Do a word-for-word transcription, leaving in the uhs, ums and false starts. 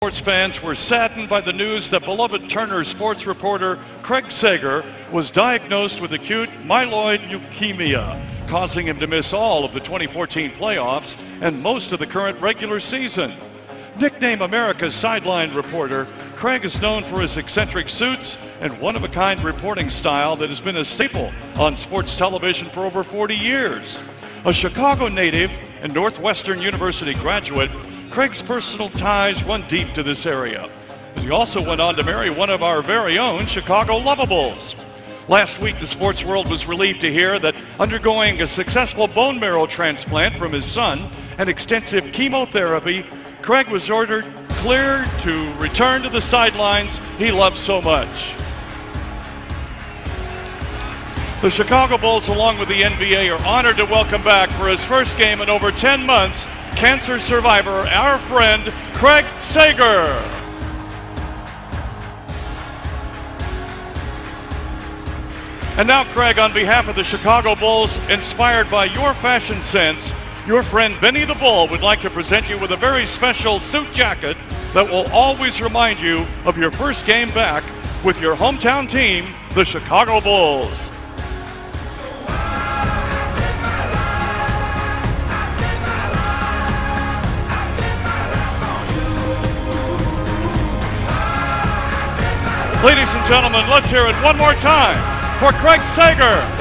Sports fans were saddened by the news that beloved Turner sports reporter Craig Sager was diagnosed with acute myeloid leukemia, causing him to miss all of the twenty fourteen playoffs and most of the current regular season. Nicknamed America's sideline reporter, Craig is known for his eccentric suits and one-of-a-kind reporting style that has been a staple on sports television for over forty years. A Chicago native and Northwestern University graduate, Craig's personal ties run deep to this area, as he also went on to marry one of our very own Chicago Lovables. Last week, the sports world was relieved to hear that undergoing a successful bone marrow transplant from his son and extensive chemotherapy, Craig was ordered cleared to return to the sidelines he loves so much. The Chicago Bulls, along with the N B A, are honored to welcome back for his first game in over ten months, cancer survivor, our friend, Craig Sager. And now, Craig, on behalf of the Chicago Bulls, inspired by your fashion sense, your friend Benny the Bull would like to present you with a very special suit jacket that will always remind you of your first game back with your hometown team, the Chicago Bulls. Ladies and gentlemen, let's hear it one more time for Craig Sager.